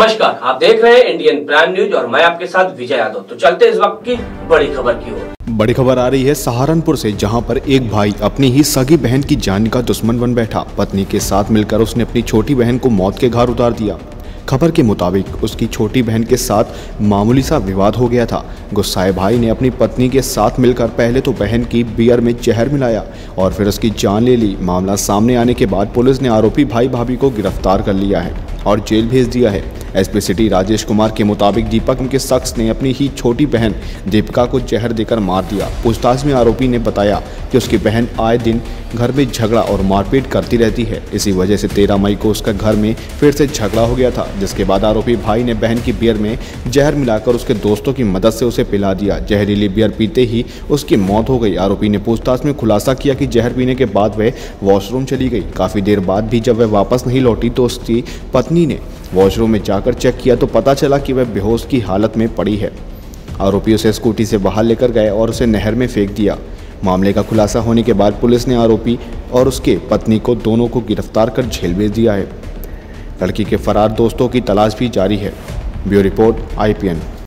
नमस्कार, आप देख रहे हैं इंडियन प्राइम न्यूज और मैं आपके साथ विजय यादव। तो चलते इस वक्त की बड़ी खबर की ओर। बड़ी खबर आ रही है सहारनपुर से, जहां पर एक भाई अपनी ही सगी बहन की जान का दुश्मन बन बैठा। पत्नी के साथ मिलकर उसने अपनी छोटी बहन को मौत के घाट उतार दिया। खबर के मुताबिक उसकी छोटी बहन के साथ मामूली सा विवाद हो गया था। गुस्साए भाई ने अपनी पत्नी के साथ मिलकर पहले तो बहन की बियर में जहर मिलाया और फिर उसकी जान ले ली। मामला सामने आने के बाद पुलिस ने आरोपी भाई भाभी को गिरफ्तार कर लिया है और जेल भेज दिया है। एसपी सिटी राजेश कुमार के मुताबिक दीपक के शख्स ने अपनी ही छोटी बहन दीपिका को जहर देकर मार दिया। पूछताछ में आरोपी ने बताया कि उसकी बहन आए दिन घर में झगड़ा और मारपीट करती रहती है। इसी वजह से 13 मई को उसका घर में फिर से झगड़ा हो गया था, जिसके बाद आरोपी भाई ने बहन की बियर में जहर मिलाकर उसके दोस्तों की मदद से उसे पिला दिया। जहरीली बियर पीते ही उसकी मौत हो गई। आरोपी ने पूछताछ में खुलासा किया कि जहर पीने के बाद वह वॉशरूम चली गई। काफ़ी देर बाद भी जब वह वापस नहीं लौटी तो उसकी पत्नी ने वॉशरूम में जाकर चेक किया तो पता चला कि वह बेहोश की हालत में पड़ी है। आरोपी उसे स्कूटी से बाहर लेकर गए और उसे नहर में फेंक दिया। मामले का खुलासा होने के बाद पुलिस ने आरोपी और उसके पत्नी को दोनों को गिरफ्तार कर जेल भेज दिया है। लड़की के फरार दोस्तों की तलाश भी जारी है। Bureau report IPN।